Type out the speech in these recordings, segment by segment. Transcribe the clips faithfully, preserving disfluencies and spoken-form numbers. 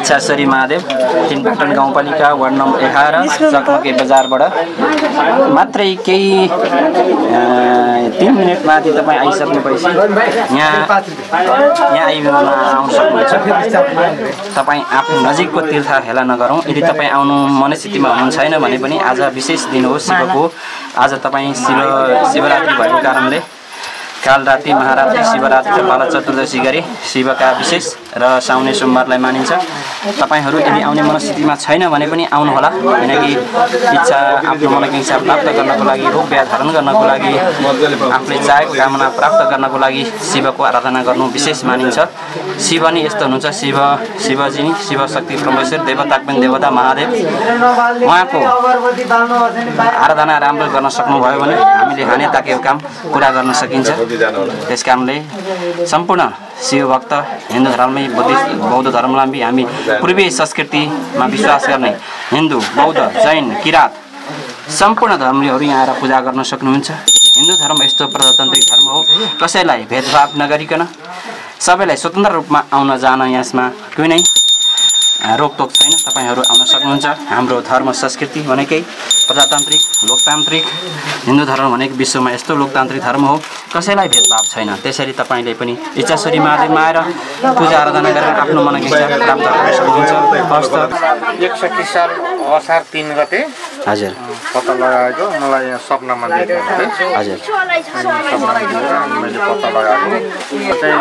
इच्छाश्वरी महादेव तीनपाटन गाउँपालिका ward number एघार चकमके बजारबाट मात्रै केही तीन मिनट माथि तपाईँ आइसक्नुपर्छ। यहाँ यहाँ आइपुग्न आउन सक्नुहुन्छ। तपाईँ आफ्नो नजिकको तीर्थ हेला नगरौँ। यदि तपाईँ आउनु मनस्थितिमा हुनुहुन्छ छैन भने पनि आज विशेष दिन हो शिवको। आज तपाईँ शिव शिवरात्रि भएको कारणले काल राति महारात्रि शिवरात्रि र बाला चतुर्दशी गरी शिवका विशेष र साउने सोमबारलाई मानिन्छ। तपाईहरू यदि आउने मनस्थितिमा छैन भने पनि आउनुहोला, किनकि इच्छा आफ्नो मनकी इच्छा प्राप्त गर्नको लागि, रोग व्याध हरण गर्नको लागि, आफूले चाहेको कामना प्राप्त गर्नको लागि शिवको आराधना गर्नु विशेष मानिन्छ। शिव नि यस्तो हुनुहुन्छ, शिव शिवजी नि शिव शक्ति परमेश्वर देवता पनि देवता महादेव, उहाँको आराधना राम्रो गर्न सक्नुभयो भने हामीले हाने ताकेको काम पुरा गर्न सकिन्छ। त्यस कारणले सम्पूर्ण शिवभक्त हिन्दू धर्ममै बुद्धिस्ट बौद्ध धर्मावलम्बी हामी पूर्वीय संस्कृतिमा विश्वास गर्ने हिन्दू बौद्ध जैन किराँत सम्पूर्ण धर्मीहरू यहाँ आएर पूजा गर्न सक्नुहुन्छ। हिन्दू धर्म यस्तो प्रजातान्त्रिक धर्म हो, कसैलाई भेदभाव नगरिकन सबैलाई स्वतन्त्र रूपमा आउन जान यसमा कुनै रोकटोक छैन। तपाईहरू आउन सक्नुहुन्छ। हाम्रो धर्म संस्कृति भनेकै प्रजातान्त्रिक लोकतान्त्रिक हिन्दू धर्म भनेको विश्वमा यस्तो लोकतान्त्रिक धर्म हो, कसैलाई भेदभाव छैन। त्यसरी तपाईँले पनि इच्छाश्वरी महादेवमा आएर पूजा आराधना गरेर आफ्नो मनकी इच्छा प्राप्त गर्न सक्नुहुन्छ। हस्त एकसठी साल असार तीन गते हजुर पत्ता लगाएको मलाई यहाँ सपनामा देखेको हजुर मैले पत्ता लगाएको चाहिँ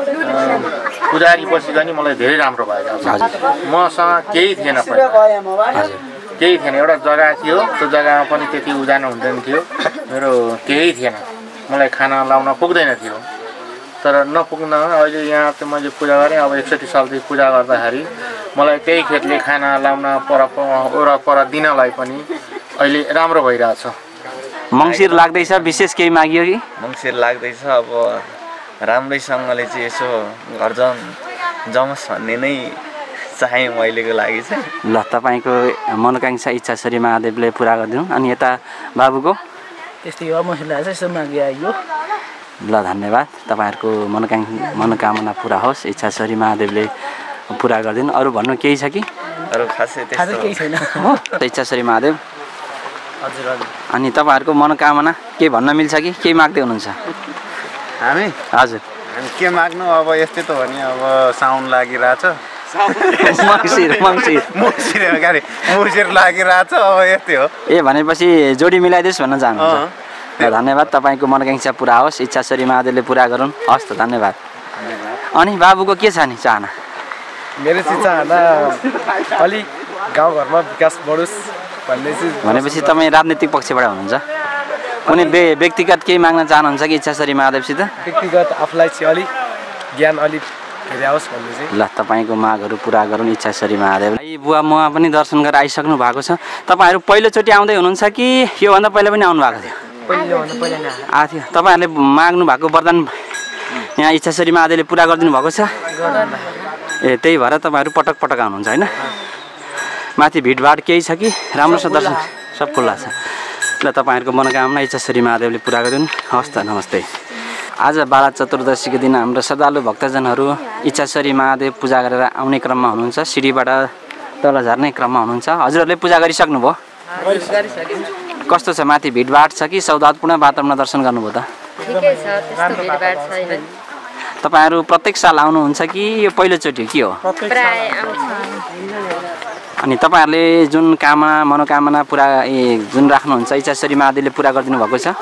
पुजारी पछि पनि मलाई धेरै राम्रो भएको छ। मसँग केही थिएन पहिला, केही थिएन। एउटा जग्गा थियो, त्यो जग्गामा पनि त्यति उजान हुँदैन थियो, मेरो केही थिएन, मलाई खाना लाउन पुग्दैन थियो। तर नपुग्न अहिले यहाँ चाहिँ मैले पूजा गरेँ। अब एकसठी सालदेखि पूजा गर्दाखेरि मलाई त्यही खेतले खाना लाउन पर वरपर दिनलाई पनि अहिले राम्रो भइरहेछ। मङ्सिर लाग्दैछ, विशेष केही मागियो कि? मङ्सिर लाग्दैछ, अब राम्रैसँगले चाहिँ यसो घर जम जमोस् भन्ने नै चाहे अहिलेको लागि चाहिँ। ल तपाईँको मनोकांक्षा इच्छाश्वरी महादेवले पुरा गरिदिनु। अनि यता बाबुको त्यस्तै हो, मसिला चाहिँ यसो मागी आइयो। ल धन्यवाद। तपाईँहरूको मनोकाङ मनोकामना पुरा होस्, इच्छाश्वरी महादेवले पुरा गरिदिनु। अरू भन्नु केही छ कि? अरू खासै त्यस्तो केही छैन। इच्छाश्वरी महादेव हजुर हजुर। अनि तपाईँहरूको मनोकामना के भन्न मिल्छ कि केही माग्दै हुनुहुन्छ? हामी हजुर हामी के माग्नु, अब यस्तै त हो नि, अब साउन लागिरहेछ, मङ्सिर मङ्सिर मङ्सिर गाडी मङ्सिर लागिरहेछ, अब यस्तै हो। ए भनेपछि जोडी मिलाइदियोस् भन्न चाहनुहुन्छ। ल धन्यवाद। तपाईँको मनोकांक्षा पुरा होस्, इच्छाश्वरी महादेवले पुरा गरून्। हस् त धन्यवाद। अनि बाबुको के छ नि चाहना? मेरो चाहिँ चाहना अलिक गाउँघरमा विकास बढोस् भन्ने चाहिँ। भनेपछि तपाईँ राजनीतिक पक्षबाट हुनुहुन्छ? कुनै बे व्यक्तिगत केही माग्न चाहनुहुन्छ कि इच्छाश्वरी महादेवसित? व्यक्तिगत आफूलाई चाहिँ अलिक ज्ञान अलिक धेरै आओस् भन्ने चाहिँ। ल तपाईँको मागहरू पुरा गरून् इच्छाश्वरी महादेव। बुवा मुवा पनि दर्शन गरेर आइसक्नु भएको छ। तपाईँहरू पहिलोचोटि आउँदै हुनुहुन्छ कि योभन्दा पहिला पनि आउनु भएको थियो? पहिलोभन्दा पहिला नै आएको थियो। तपाईँहरूले माग्नु भएको वरदान यहाँ इच्छाश्वरी महादेवले पुरा गरिदिनु भएको छ? ए त्यही भएर तपाईँहरू पटक पटक आउनुहुन्छ होइन? माथि भिडभाड केही छ कि राम्रो छ? दर्शन सब खुल्ला छ। ल तपाईँहरूको मनोकामना इच्छाश्वरी महादेवले पुरा गरिदिनु। हस् त नमस्ते। आज बाला चतुर्दशीको दिन हाम्रो श्रद्धालु भक्तजनहरू इच्छाश्वरी महादेव पूजा गरेर आउने क्रममा हुनुहुन्छ, सिँढीबाट तल झर्ने क्रममा हुनुहुन्छ। हजुरहरूले पूजा गरिसक्नुभयो? कस्तो छ? माथि भिडभाड छ कि सौहार्दपूर्ण वातावरणमा दर्शन गर्नुभयो त? ठिकै छ, त्यस्तो भिडभाड छैन। तपाईँहरू प्रत्येक साल आउनुहुन्छ कि यो पहिलोचोटि के हो? प्राय आउँछ। अनि तपाईँहरूले जुन कामना मनोकामना पुरा ए जुन राख्नुहुन्छ इच्छाश्वरी महादेवले पुरा गरिदिनु भएको छ?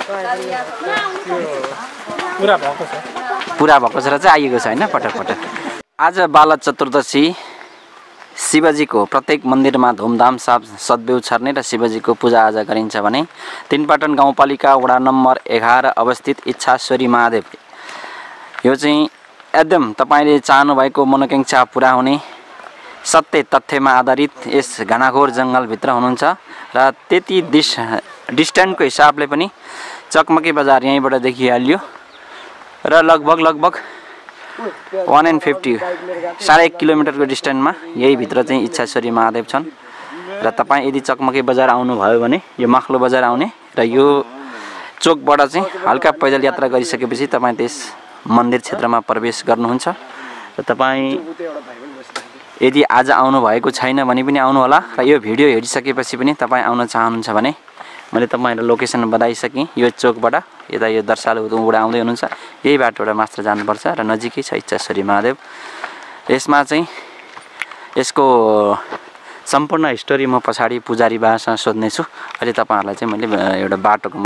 पुरा भएको छ। पुरा भएको छ र चाहिँ आइएको छ होइन पटक पटक। आज बाला चतुर्दशी शिवजीको प्रत्येक मन्दिरमा धुमधाम साथ सद्भाव छर्ने र शिवजीको पूजाआजा गरिन्छ भने तीनपाटन गाउँपालिका वडा नम्बर एघार अवस्थित इच्छाश्वरी महादेव यो चाहिँ एकदम तपाईँले चाहनुभएको मनोकांक्षा पुरा हुने सत्य तथ्यमा आधारित यस घनाघोर जङ्गलभित्र हुनुहुन्छ र त्यति डिस डिस्टेन्सको हिसाबले पनि चकमकी बजार यहीँबाट देखिहाल्यो र लगभग लगभग वान एन्ड फिफ्टी साढे एक किलोमिटरको डिस्टेन्समा यही भित्र चाहिँ इच्छाश्वरी महादेव छन्। र तपाईँ यदि चकमकी बजार आउनुभयो भने यो माखलो बजार आउने र यो चोकबाट चाहिँ हल्का पैदल यात्रा गरिसकेपछि तपाईँ त्यस मन्दिर क्षेत्रमा प्रवेश गर्नुहुन्छ र तपाईँ यदि आज आउनु भएको छैन भने पनि आउनु होला र यो भिडियो हेरिसकेपछि पनि तपाईँ आउन चाहनुहुन्छ भने मैले तपाईँलाई लोकेसन बताइसकेँ। यो चोकबाट यता यो दर्शालु उबाट आउँदै हुनुहुन्छ यही बाटोबाट मात्र जानुपर्छ र नजिकै छ इच्छाश्वरी महादेव। यसमा चाहिँ यसको सम्पूर्ण हिस्टोरी म पछाडि पुजारी बासँग सोध्नेछु। अहिले तपाईँहरूलाई चाहिँ मैले एउटा बाटोको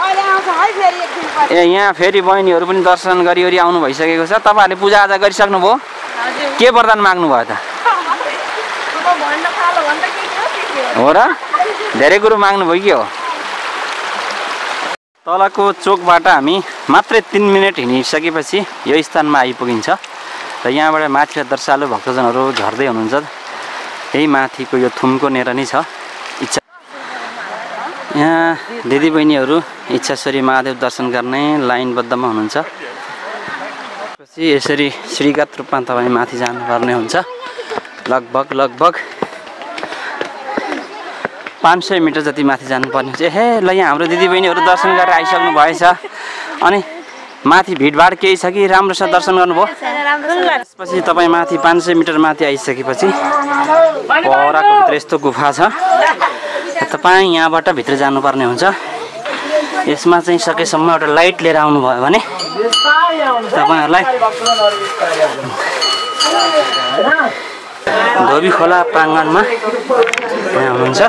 ए यहाँ फेरि बहिनीहरू पनि दर्शन गरिवरी आउनु भइसकेको छ। तपाईँहरूले पूजाआजा गरिसक्नुभयो? के वरदान माग्नुभयो त? हो र धेरै कुरो माग्नुभयो कि हो? तलको चोकबाट हामी मात्रै तिन मिनट हिँडिसकेपछि यो स्थानमा आइपुगिन्छ र यहाँबाट माथि दर्शालु भक्तजनहरू झर्दै हुनुहुन्छ। यही माथिको यो थुम्को नेर नै छ इच्छा। यहाँ दिदीबहिनीहरू इच्छाश्वरी महादेव दर्शन गर्ने लाइनबद्धमा हुनुहुन्छ। पछि यसरी श्रीगत रूपमा तपाईँ माथि जानुपर्ने हुन्छ। लगभग लगभग पाँच सय मिटर जति माथि जानुपर्ने हुन्छ। हे ल यहाँ हाम्रो दिदीबहिनीहरू दर्शन गरेर आइसक्नु भएछ। अनि माथि भिडभाड केही छ कि राम्रोसँग दर्शन गर्नुभयो? त्यसपछि तपाईँ माथि पाँच सय मिटर माथि आइसकेपछि पराको भित्र यस्तो गुफा छ। तपाईँ यहाँबाट भित्र जानुपर्ने हुन्छ। यसमा चाहिँ सकेसम्म एउटा लाइट लिएर आउनुभयो भने तपाईँहरूलाई धोबी खोला प्राङ्गणमा यहाँ हुनुहुन्छ।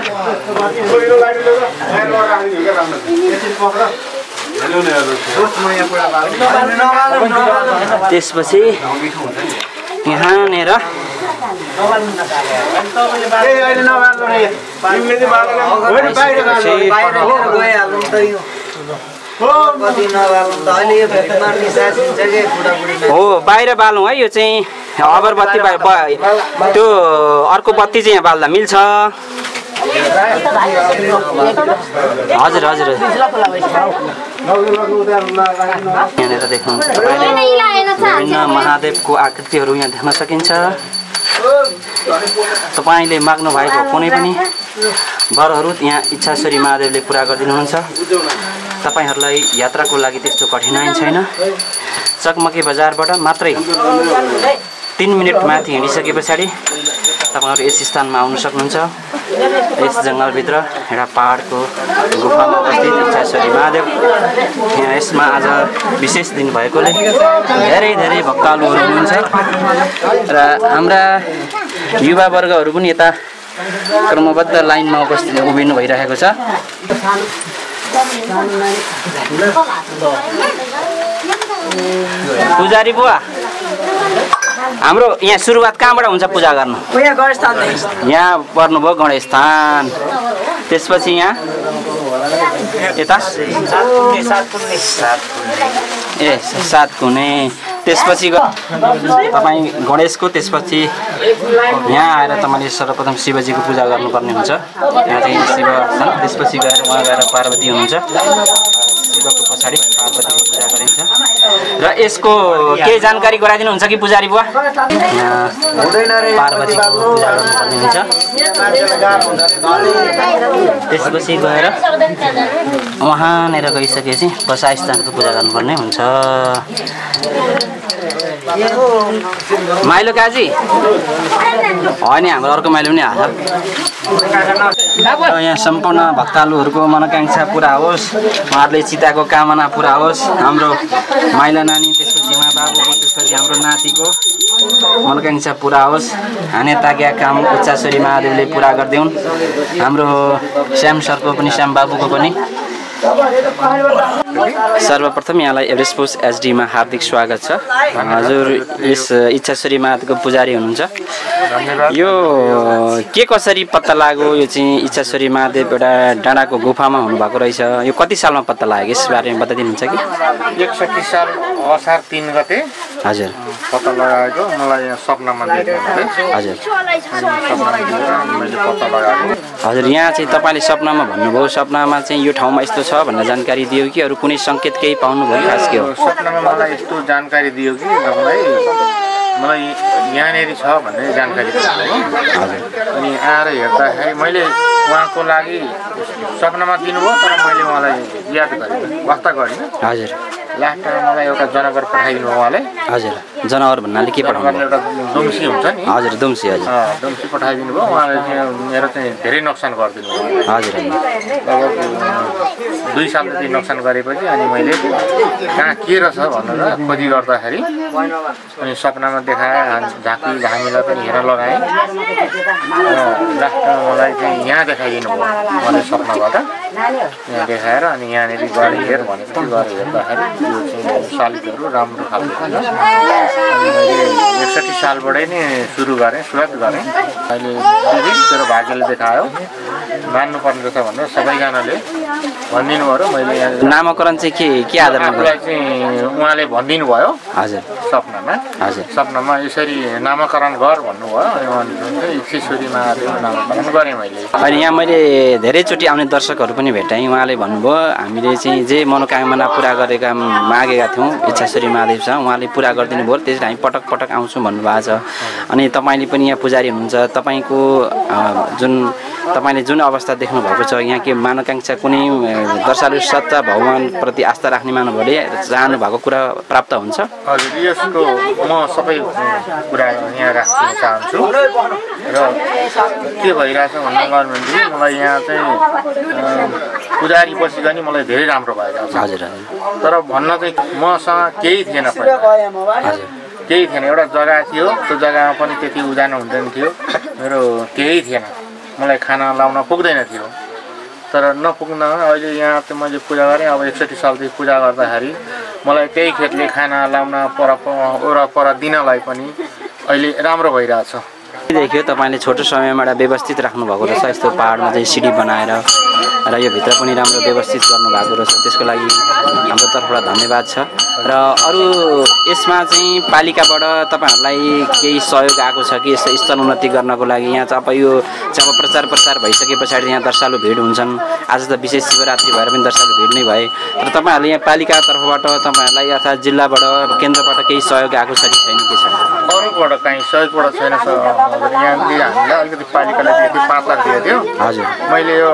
त्यसपछि यहाँनिर हो बाहिर बालौँ है। यो चाहिँ अगरबत्ती त्यो अर्को बत्ती चाहिँ यहाँ बाल्दा मिल्छ। हजुर हजुर यहाँनिर देख्नुहुन्छ विभिन्न महादेवको आकृतिहरू यहाँ देख्न सकिन्छ। तपाईँले माग्नु भएको कुनै पनि वरहरू यहाँ इच्छाश्वरी महादेवले पुरा गरिदिनुहुन्छ। तपाईँहरूलाई यात्राको लागि त्यस्तो कठिनाइ छैन। चकमकी बजारबाट मात्रै तीन मिनट माथि हिँडिसके पछाडि तपाईँहरू यस स्थानमा आउन सक्नुहुन्छ। यस जङ्गलभित्र एउटा पहाडको गुफामा अवस्थित इच्छाश्वरी महादेव। यहाँ यसमा आज विशेष दिन भएकोले धेरै धेरै भक्तालुहरू हुनुहुन्छ र हाम्रा युवावर्गहरू पनि यता क्रमबद्ध लाइनमा उपस्थित उभिनु भइरहेको छ। पुजारी बुवा हाम्रो यहाँ सुरुवात कहाँबाट हुन्छ पूजा गर्नु? यहाँ पर्नुभयो गणेश स्थान। त्यसपछि यहाँ यता ए सात कुने। त्यसपछि तपाईँ गणेशको त्यसपछि यहाँ आएर तपाईँले सर्वप्रथम शिवजीको पूजा गर्नुपर्ने हुन्छ। यहाँ चाहिँ शिव छन्। त्यसपछि गएर उहाँ गएर पार्वती हुनुहुन्छ। शिवको पछाडि पार्वतीको पूजा गरिन्छ र यसको केही जानकारी गराइदिनुहुन्छ कि पुजारी बुवा? यहाँ पार्वतीको पूजा गर्नुपर्ने हुन्छ। त्यसपछि गएर उहाँनिर गइसकेपछि बसा स्थानको पूजा गर्नुपर्ने हुन्छ। माइलो काजी होइन हाम्रो अर्को माइलो पनि हाल्छ। यहाँ सम्पूर्ण भक्तालुहरूको मनोकांक्षा पुरा होस्, उहाँहरूले चिताको कामना पुरा होस्। हाम्रो माइला नानी, त्यसपछि उहाँ बाबुको, त्यसपछि हाम्रो नातिको मनोकांक्षा पुरा होस्। हाने ताग्या काम इच्छाश्वरी महादेवले पुरा गरिदेऊन्। हाम्रो श्याम सरको पनि, श्याम बाबुको पनि। सर्वप्रथम यहाँलाई एभरेस्ट पोस्ट एचडीमा हार्दिक स्वागत छ। हजुर यस इच्छाश्वरी महादेवको पुजारी हुनुहुन्छ। यो के कसरी पत्ता लाग्यो? यो चाहिँ इच्छाश्वरी महादेव एउटा डाँडाको गुफामा हुनुभएको रहेछ। यो कति सालमा पत्ता लाग्यो? यस बारेमा बताइदिनुहुन्छ कि? एकसठी साल असार तीन गते हजुर पत्ता लगाएको। मलाई यहाँ सपनामा देखेको हजुर मैले पत्ता लगाएको। हजुर यहाँ चाहिँ तपाईँले सपनामा भन्नुभयो। सपनामा चाहिँ यो ठाउँमा यस्तो छ भनेर जानकारी दियो कि अरू कुनै सङ्केत केही पाउनुभयो? खास के हो? सपनामा मलाई यस्तो जानकारी दियो कि मलाई मलाई यहाँनिर छ भन्ने जानकारी दियो। अनि आएर हेर्दाखेरि मैले उहाँको लागि सपनामा दिनुभयो, तर मैले उहाँलाई याद गरिनँ, वास्ता गरिनँ। हजुर लास्ट टाइम मलाई एउटा जनावर पठाइदिनु उहाँले। हजुर जनावर भन्नाले के पठाउनु एउटा दुम्सी हुन्छ नि हजुर दुम्सी हजुर दुम्सी पठाइदिनु भयो उहाँले चाहिँ मेरो चाहिँ धेरै नोक्सान गरिदिनु भयो हजुर लगभग दुई साल जति नोक्सान गरेपछि अनि मैले कहाँ के रहेछ भनेर खोजी गर्दाखेरि अनि सपनामा देखाएँ झाँकी झामीलाई पनि हेर लगाएँ लास्टमा मलाई चाहिँ यहाँ देखाइदिनु भयो मलाई सपनाबाट यहाँ देखाएर अनि यहाँनिर गएर हेर भनेपछि गएर हेर्दाखेरि यो चाहिँ शालिगहरू राम्रो खालको थियो अनि मैले एकसठी सालबाटै नै सुरु गरेँ सुरुवात गरेँ अहिले तेरो भाग्यले देखायो मान्नुपर्ने रहेछ भनेर सबैजनाले भनिदिनु भयो र मैले नामकरण चाहिँ के के आधारमा आफूलाई चाहिँ उहाँले भनिदिनु भयो हजुर सपनामा हजुर सपनामा यसरी नामकरण गर भन्नुभयो अनि ईश्वरी महादेव नामकरण गरेँ मैले अनि यहाँ मैले धेरैचोटि आउने दर्शकहरू पनि भेटाएँ उहाँले भन्नुभयो हामीले चाहिँ जे मनोकामना पुरा गरेका मागेका थियौँ इच्छाश्वरी महादेवसँग उहाँले पुरा गरिदिनु भयो त्यसरी हामी पटक पटक आउँछौँ भन्नुभएको छ अनि तपाईँले पनि यहाँ पुजारी हुनुहुन्छ तपाईँको जुन तपाईँले जुन अवस्था देख्नु भएको छ यहाँ के मनोकांक्षा कुनै दर्शालु सत्ता भगवानप्रति आस्था राख्ने मानवहरूले चाहनु भएको कुरा प्राप्त हुन्छ हजुर यसको म सबै कुरा यहाँ राख्न चाहन्छु र के भइरहेछ भन्नुभयो मलाई यहाँ चाहिँ पुजारी बसेको नि मलाई धेरै राम्रो भइरहेको छ हजुर तर भन्न चाहिँ मसँग केही थिएन पहिला केही थिएन एउटा जग्गा थियो त्यो जग्गामा पनि त्यति उजान हुँदैन थियो मेरो केही थिएन मलाई खाना लाउन पुग्दैन थियो तर नपुग्न अहिले यहाँ चाहिँ मैले पूजा गरेँ अब एकसठी सालदेखि पूजा गर्दाखेरि मलाई त्यही खेतले खाना लाउन पर वरपर दिनलाई पनि अहिले राम्रो भइरहेछ देखियो तपाईँले छोटो समयमा एउटा व्यवस्थित राख्नु भएको रहेछ यस्तो पहाडमा चाहिँ सिडी बनाएर र यो भित्र पनि राम्रो व्यवस्थित गर्नुभएको रहेछ त्यसको लागि हाम्रो तर्फबाट धन्यवाद छ र अरू यसमा चाहिँ पालिकाबाट तपाईँहरूलाई केही सहयोग आएको छ कि यस्तो स्थल उन्नति गर्नको लागि यहाँ चाहिँ अब यो चाहिँ अब प्रचार प्रसार भइसके पछाडि यहाँ दर्शालु भिड हुन्छन् आज त विशेष शिवरात्रि भएर पनि दर्शालु भिड नै भए र तपाईँहरूले यहाँ पालिका तर्फबाट तपाईँहरूलाई अथवा जिल्लाबाट केन्द्रबाट केही सहयोग आएको छ कि छैन के छ अरूबाट काहीँ सहयोगबाट छैन यहाँले हामीलाई अलिकति पालिकालाई दिएको पाँच लाख दिएको थियो हजुर मैले यो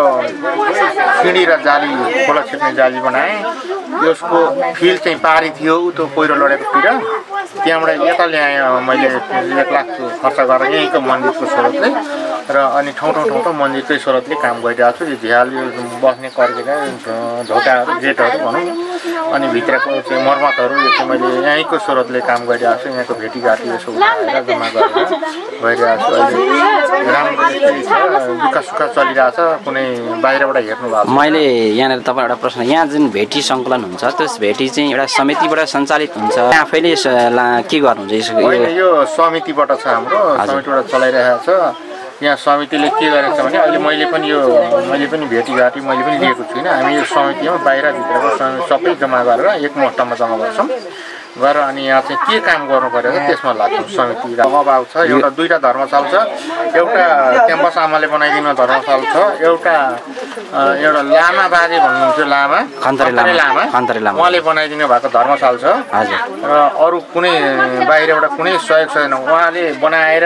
सिँढी र जाली खोला छिप्ने जाली बनाएँ यसको फिल चाहिँ पारी थियो त्यो पहिरो लडेकोतिर त्यहाँबाट यता ल्याएँ मैले एक लाख खर्च गरेर यहीँको मन्दिरको स्रोतले र अनि ठाउँ ठाउँ ठाउँ ठाउँ मन्दिरकै स्रोतले काम गरिरहेको छु यो झ्याल यो बस्ने कर्केका ढोकाहरू गेटहरू भनौँ अनि भित्रको चाहिँ मर्मतहरू यो चाहिँ मैले यहीँको स्रोतले काम गरिरहेको छु यहाँको भेटीघाटी यसो उठाएर जम्मा गरेर गइरहेको छु अहिले राम्रो दुःख सुख चलिरहेछ कुनै बाहिरबाट हेर्नु भएको मैले यहाँनिर तपाईँ एउटा प्रश्न यहाँ जुन भेटी सङ्कलन हुन्छ त्यस भेटी चाहिँ एउटा समितिबाट सञ्चालित हुन्छ आफैले के गर्नुहुन्छ यो समितिबाट छ हाम्रो समितिबाट चलाइरहेको छ यहाँ समितिले के गरेको छ भने अहिले मैले पनि यो मैले पनि भेटीघाटी मैले पनि लिएको छुइनँ हामी यो समितिमा बाहिरभित्रको सबै जम्मा गरेर एक मट्टामा जम्मा गर्छौँ गरेर अनि यहाँ चाहिँ के काम गर्नु पऱ्यो त्यसमा लाग्छौँ समिति अभाव छ एउटा दुईवटा धर्मशाल छ एउटा क्याम्पस आमाले बनाइदिनु धर्मशाल छ एउटा एउटा लामा बाजे भन्नुहुन्थ्यो लामा खन्तरे लामा लामा उहाँले बनाइदिनु भएको धर्मशाल छ र अरू कुनै बाहिरबाट कुनै सहयोग छैन उहाँले बनाएर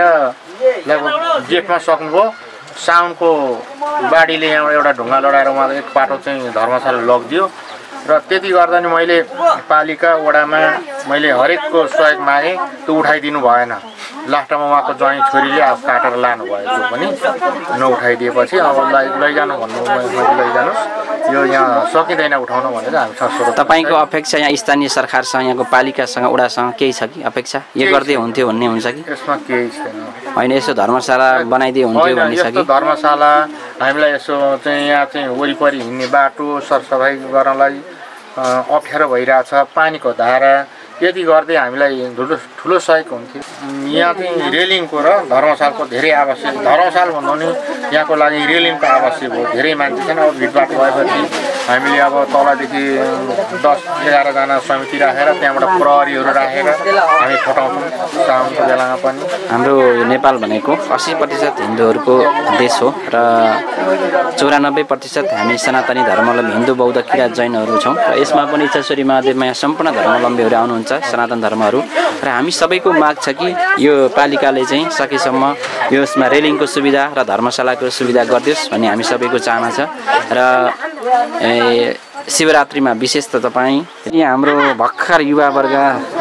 लगभग जेठमा सक्नुभयो साउनको बाढीले यहाँबाट एउटा ढुङ्गा लडाएर उहाँले एक पाटो चाहिँ धर्मशाला लगिदियो र त्यति गर्दा नि मैले पालिका वडामा मैले हरेकको सहयोग मागेँ त्यो उठाइदिनु भएन लास्टमा उहाँको ज्वाइँ छोरीले अब काटेर लानु भयो त्यो पनि नउठाइदिएपछि अब लैजानु भन्नु मैले लैजानुहोस् यो यहाँ सकिँदैन उठाउन भनेर हामीसँग सोध्नु तपाईँको अपेक्षा यहाँ स्थानीय सरकारसँग यहाँको पालिकासँग वडासँग केही छ कि अपेक्षा यो गर्दै हुन्थ्यो भन्ने हुन्छ कि यसमा केही छैन होइन यसो धर्मशाला बनाइदिए हुन्थ्यो भन्ने छ कि धर्मशाला हामीलाई यसो चाहिँ यहाँ चाहिँ वरिपरि हिँड्ने बाटो सरसफाइ गर्नलाई अप्ठ्यारो भइरहेछ पानीको धारा यति गर्दै हामीलाई ठुलो ठुलो सहयोग हुन्थ्यो यहाँ चाहिँ रेलिङको र धर्मशालको धेरै आवश्यक धर्मशाल भन्नु नि यहाँको लागि रेलिङको आवश्यक हो धेरै मान्छे छैन अब भिडभाड भएपछि हामीले अब तलदेखि दस एघारजना समिति राखेर त्यहाँबाट प्रहरीहरू राखेर हामी फटाउँछौँ साउनको बेलामा पनि हाम्रो नेपाल भनेको अस्सी प्रतिशत हिन्दूहरूको देश हो र चौरानब्बे प्रतिशत हामी सनातनी धर्मावलम्बी हिन्दू बौद्ध किराँत जैनहरू छौँ र यसमा पनि इच्छाश्वरी महादेवमा यहाँ सम्पूर्ण धर्मावलम्बीहरू आउनुहुन्छ सनातन धर्महरू र हामी सबैको माग छ कि यो पालिकाले चाहिँ सकेसम्म यो यसमा रेलिङको सुविधा र धर्मशालाको सुविधा गरिदियोस् भन्ने हामी सबैको चाहना छ र शिवरात्रिमा विशेष त तपाईँ यहाँ हाम्रो भर्खर युवावर्ग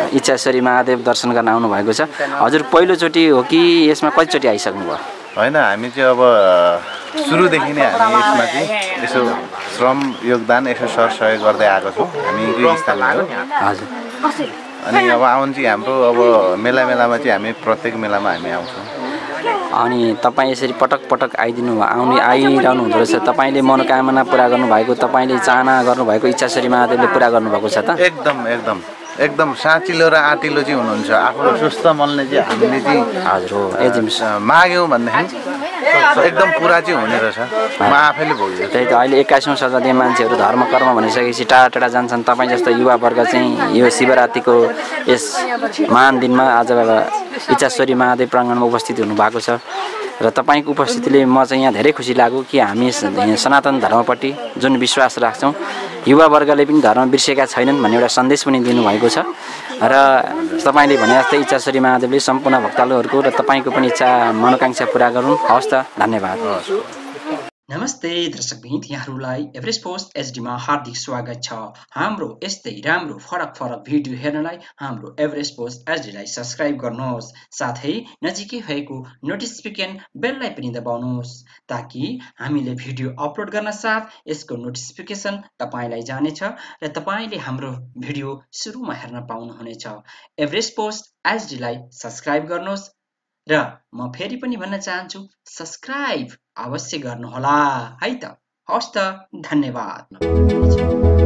इच्छाश्वरी महादेव दर्शन गर्न आउनु भएको छ। हजुर पहिलोचोटि हो कि यसमा कतिचोटि आइसक्नु भयो? होइन, हामी चाहिँ अब सुरुदेखि नै हामी यसमा चाहिँ यसो श्रम योगदान यसो सरसहयोग गर्दै आएको छौँ। हामी यही स्थानमा हो। हजुर। अनि अब आउनु चाहिँ हाम्रो अब मेला मेलामा चाहिँ हामी प्रत्येक मेलामा हामी आउँछौँ। अनि तपाईँ यसरी पटक पटक आइदिनु आउने आइरहनु हुँदो रहेछ। तपाईँले मनोकामना पुरा गर्नुभएको, तपाईँले चाहना गर्नुभएको इच्छाश्वरी महादेवले पुरा गर्नुभएको छ त? एकदम एकदम एकदम साँचिलो र आँटिलो चाहिँ हुनुहुन्छ। आफ्नो सुस्त मनले चाहिँ हामीले चाहिँ हजुर हो एजिम्स माग्यौँ भनेदेखि एकदम पुरा चाहिँ हुने रहेछ। म आफैले भोगेँ। त्यही त अहिले एक्काइसौँ शताब्दी मान्छेहरू धर्म कर्म भनिसकेपछि टाढा टाढा जान्छन्। तपाईँ जस्तो युवावर्ग चाहिँ यो शिवरात्रिको यस महान दिनमा आज इच्छाश्वरी महादेव प्राङ्गणमा उपस्थित हुनुभएको छ र तपाईँको उपस्थितिले म चाहिँ यहाँ धेरै खुसी लाग्यो कि हामी सनातन धर्मपट्टि जुन विश्वास राख्छौँ, युवावर्गले पनि धर्म बिर्सेका छैनन् भन्ने एउटा सन्देश पनि दिनुभएको छ र तपाईँले भने जस्तै इच्छाश्वरी महादेवले सम्पूर्ण भक्तालुहरूको र तपाईँको पनि इच्छा मनोकांक्षा पुरा गरून्। हवस् त, धन्यवाद। नमस्ते दर्शकवृन्द, यहाँहरूलाई एभरेस्ट पोस्ट एचडीमा हार्दिक स्वागत छ। हाम्रो यस्तै राम्रो फरक फरक भिडियो हेर्नलाई हाम्रो एभरेस्ट पोस्ट एचडीलाई सब्स्क्राइब गर्नुहोस्, साथै नजिकै भएको नोटिफिकेसन बेललाई पनि दबाउनुहोस् ताकि हामीले भिडियो अपलोड गर्न साथ यसको नोटिफिकेसन तपाईलाई जानेछ र तपाईले हाम्रो भिडियो सुरुमा हेर्न पाउनुहुनेछ। एभरेस्ट पोस्ट एचडीलाई सब्स्क्राइब गर्नुहोस् र म फेरि पनि भन्न चाहन्छु, सब्स्क्राइब अवश्य गर्नुहोला है त। हवस् त, धन्यवाद।